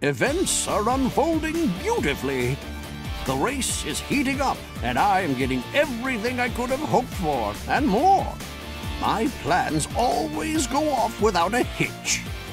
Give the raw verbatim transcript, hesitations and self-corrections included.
Events are unfolding beautifully. The race is heating up, and I am getting everything I could have hoped for, and more. My plans always go off without a hitch.